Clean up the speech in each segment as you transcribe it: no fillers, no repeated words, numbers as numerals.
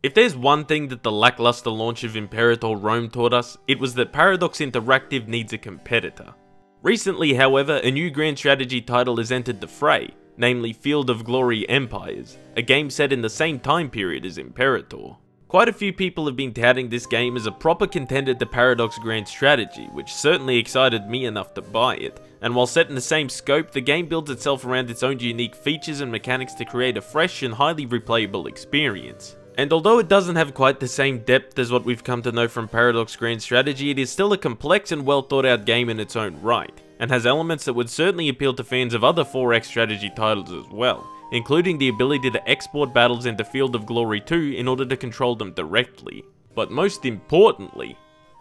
If there's one thing that the lackluster launch of Imperator Rome taught us, it was that Paradox Interactive needs a competitor. Recently, however, a new grand strategy title has entered the fray, namely Field of Glory Empires, a game set in the same time period as Imperator. Quite a few people have been touting this game as a proper contender to Paradox Grand Strategy, which certainly excited me enough to buy it, and while set in the same scope, the game builds itself around its own unique features and mechanics to create a fresh and highly replayable experience. And although it doesn't have quite the same depth as what we've come to know from Paradox Grand Strategy, it is still a complex and well thought out game in its own right, and has elements that would certainly appeal to fans of other 4X strategy titles as well, including the ability to export battles into Field of Glory 2 in order to control them directly. But most importantly,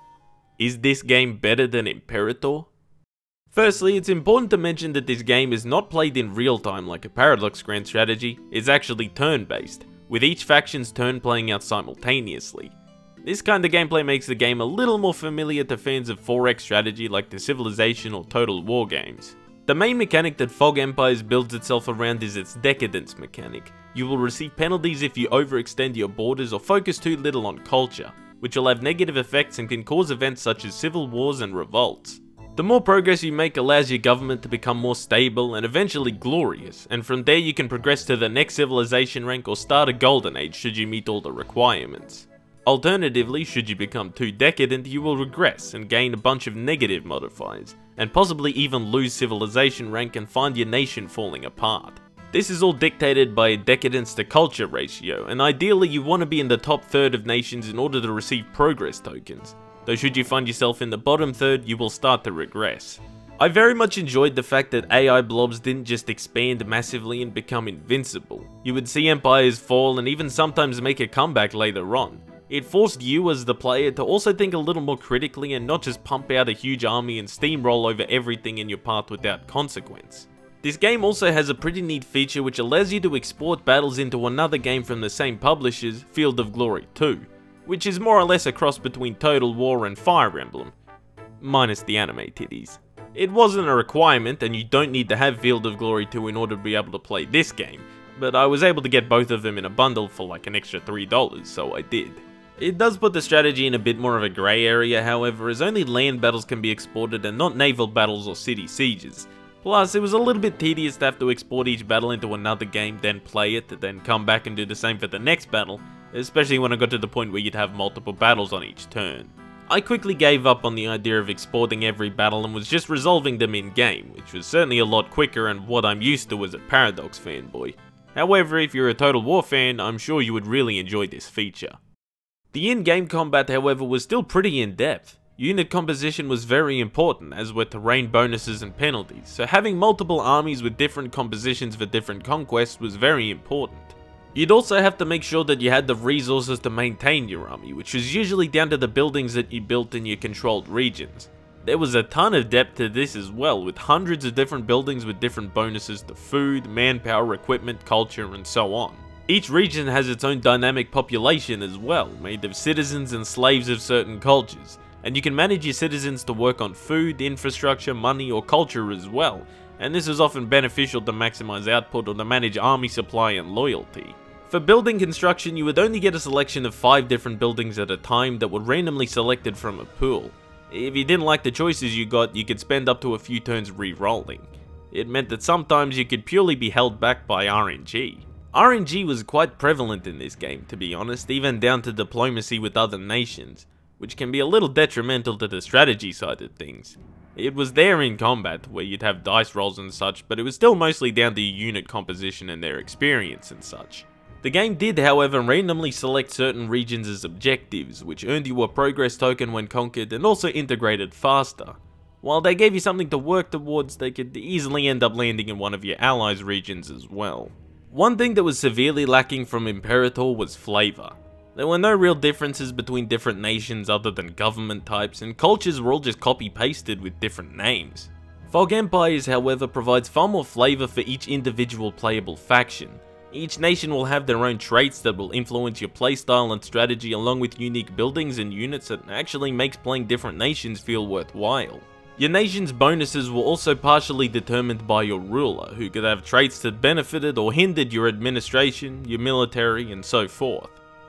is this game better than Imperator? Firstly, it's important to mention that this game is not played in real time like a Paradox Grand Strategy, it's actually turn-based, with each faction's turn playing out simultaneously. This kind of gameplay makes the game a little more familiar to fans of 4X strategy like the Civilization or Total War games. The main mechanic that Fog Empires builds itself around is its decadence mechanic. You will receive penalties if you overextend your borders or focus too little on culture, which will have negative effects and can cause events such as civil wars and revolts. The more progress you make allows your government to become more stable and eventually glorious, and from there you can progress to the next civilization rank or start a golden age should you meet all the requirements. Alternatively, should you become too decadent, you will regress and gain a bunch of negative modifiers, and possibly even lose civilization rank and find your nation falling apart. This is all dictated by a decadence to culture ratio, and ideally you want to be in the top third of nations in order to receive progress tokens. Though should you find yourself in the bottom third, you will start to regress. I very much enjoyed the fact that AI blobs didn't just expand massively and become invincible. You would see empires fall and even sometimes make a comeback later on. It forced you as the player to also think a little more critically and not just pump out a huge army and steamroll over everything in your path without consequence. This game also has a pretty neat feature which allows you to export battles into another game from the same publishers, Field of Glory 2. Which is more or less a cross between Total War and Fire Emblem, minus the anime titties. It wasn't a requirement and you don't need to have Field of Glory 2 in order to be able to play this game, but I was able to get both of them in a bundle for like an extra $3, so I did. It does put the strategy in a bit more of a grey area however, as only land battles can be exported and not naval battles or city sieges. Plus, it was a little bit tedious to have to export each battle into another game, then play it, then come back and do the same for the next battle, especially when I got to the point where you'd have multiple battles on each turn. I quickly gave up on the idea of exporting every battle and was just resolving them in-game, which was certainly a lot quicker and what I'm used to as a Paradox fanboy. However, if you're a Total War fan, I'm sure you would really enjoy this feature. The in-game combat, however, was still pretty in-depth. Unit composition was very important, as were terrain bonuses and penalties, so having multiple armies with different compositions for different conquests was very important. You'd also have to make sure that you had the resources to maintain your army, which was usually down to the buildings that you built in your controlled regions. There was a ton of depth to this as well, with hundreds of different buildings with different bonuses to food, manpower, equipment, culture, and so on. Each region has its own dynamic population as well, made of citizens and slaves of certain cultures, and you can manage your citizens to work on food, infrastructure, money, or culture as well, and this is often beneficial to maximize output or to manage army supply and loyalty. For building construction, you would only get a selection of 5 different buildings at a time that were randomly selected from a pool. If you didn't like the choices you got, you could spend up to a few turns re-rolling. It meant that sometimes you could purely be held back by RNG. RNG was quite prevalent in this game, to be honest, even down to diplomacy with other nations, which can be a little detrimental to the strategy side of things. It was there in combat, where you'd have dice rolls and such, but it was still mostly down to your unit composition and their experience and such. The game did, however, randomly select certain regions as objectives, which earned you a progress token when conquered and also integrated faster. While they gave you something to work towards, they could easily end up landing in one of your allies' regions as well. One thing that was severely lacking from Imperator was flavour. There were no real differences between different nations other than government types, and cultures were all just copy-pasted with different names. Fog Empires, however, provides far more flavour for each individual playable faction. Each nation will have their own traits that will influence your playstyle and strategy, along with unique buildings and units that actually makes playing different nations feel worthwhile. Your nation's bonuses were also partially determined by your ruler, who could have traits that benefited or hindered your administration, your military, and so forth.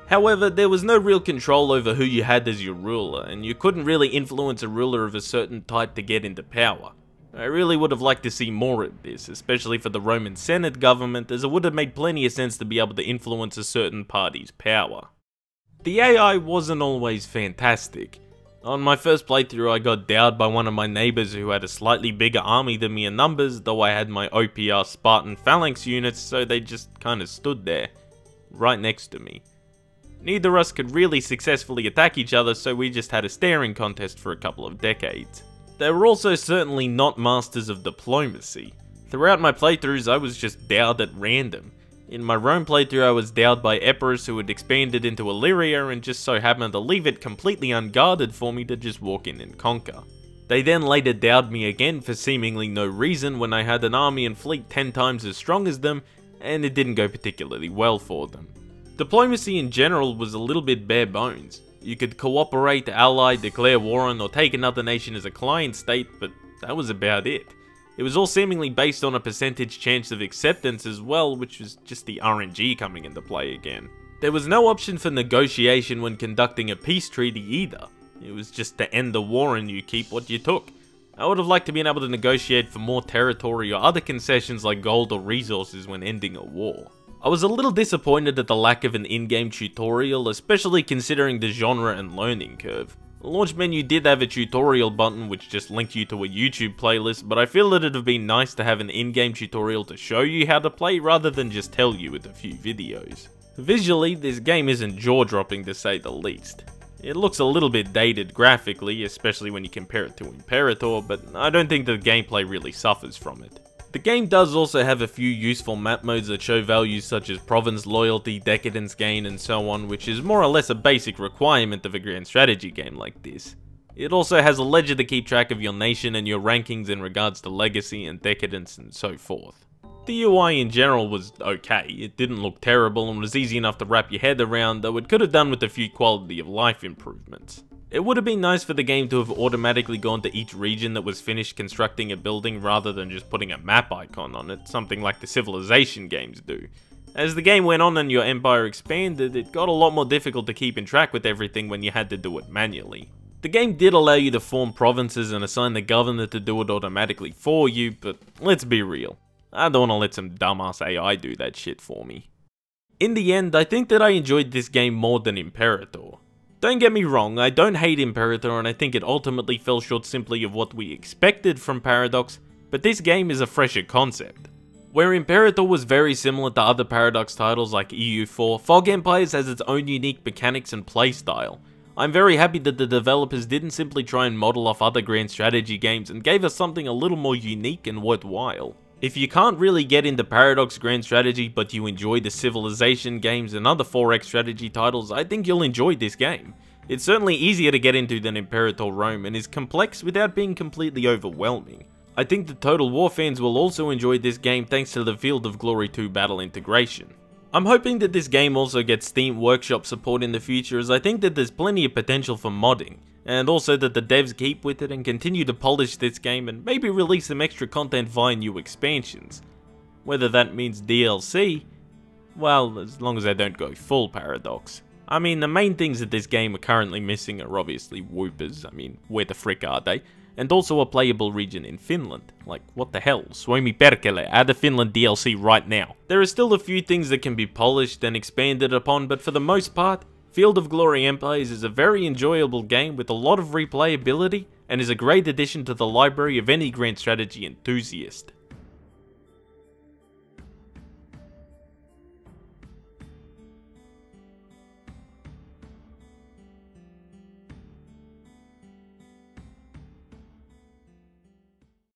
However, there was no real control over who you had as your ruler, and you couldn't really influence a ruler of a certain type to get into power. I really would have liked to see more of this, especially for the Roman Senate government, as it would have made plenty of sense to be able to influence a certain party's power. The AI wasn't always fantastic. On my first playthrough I got dowed by one of my neighbours who had a slightly bigger army than me in numbers, though I had my OPR Spartan phalanx units, so they just kinda stood there, right next to me. Neither of us could really successfully attack each other, so we just had a staring contest for a couple of decades. They were also certainly not masters of diplomacy. Throughout my playthroughs I was just dowed at random. In my Rome playthrough I was dowed by Epirus, who had expanded into Illyria and just so happened to leave it completely unguarded for me to just walk in and conquer. They then later dowed me again for seemingly no reason when I had an army and fleet 10 times as strong as them, and it didn't go particularly well for them. Diplomacy in general was a little bit bare bones. You could cooperate, ally, declare war on, or take another nation as a client state, but that was about it. It was all seemingly based on a percentage chance of acceptance as well, which was just the RNG coming into play again. There was no option for negotiation when conducting a peace treaty either. It was just to end the war and you keep what you took. I would have liked to been able to negotiate for more territory or other concessions like gold or resources when ending a war. I was a little disappointed at the lack of an in-game tutorial, especially considering the genre and learning curve. The launch menu did have a tutorial button which just linked you to a YouTube playlist, but I feel that it'd have been nice to have an in-game tutorial to show you how to play rather than just tell you with a few videos. Visually, this game isn't jaw-dropping to say the least. It looks a little bit dated graphically, especially when you compare it to Imperator, but I don't think the gameplay really suffers from it. The game does also have a few useful map modes that show values such as province loyalty, decadence gain, and so on, which is more or less a basic requirement of a grand strategy game like this. It also has a ledger to keep track of your nation and your rankings in regards to legacy and decadence and so forth. The UI in general was okay, it didn't look terrible and was easy enough to wrap your head around, though it could have done with a few quality of life improvements. It would have been nice for the game to have automatically gone to each region that was finished constructing a building rather than just putting a map icon on it, something like the Civilization games do. As the game went on and your empire expanded, it got a lot more difficult to keep in track with everything when you had to do it manually. The game did allow you to form provinces and assign the governor to do it automatically for you, but let's be real. I don't want to let some dumbass AI do that shit for me. In the end, I think that I enjoyed this game more than Imperator. Don't get me wrong, I don't hate Imperator and I think it ultimately fell short simply of what we expected from Paradox, but this game is a fresher concept. Where Imperator was very similar to other Paradox titles like EU4, Fog Empires has its own unique mechanics and playstyle. I'm very happy that the developers didn't simply try and model off other grand strategy games and gave us something a little more unique and worthwhile. If you can't really get into Paradox Grand Strategy but you enjoy the Civilization games and other 4X strategy titles, I think you'll enjoy this game. It's certainly easier to get into than Imperator Rome and is complex without being completely overwhelming. I think the Total War fans will also enjoy this game thanks to the Field of Glory 2 battle integration. I'm hoping that this game also gets Steam Workshop support in the future, as I think that there's plenty of potential for modding, and also that the devs keep with it and continue to polish this game and maybe release some extra content via new expansions. Whether that means DLC, well, as long as they don't go full Paradox. I mean, the main things that this game are currently missing are obviously Whoopers, I mean, where the frick are they? And also a playable region in Finland. Like, what the hell? Suomi perkele, add a Finland DLC right now. There are still a few things that can be polished and expanded upon, but for the most part, Field of Glory Empires is a very enjoyable game with a lot of replayability, and is a great addition to the library of any grand strategy enthusiast.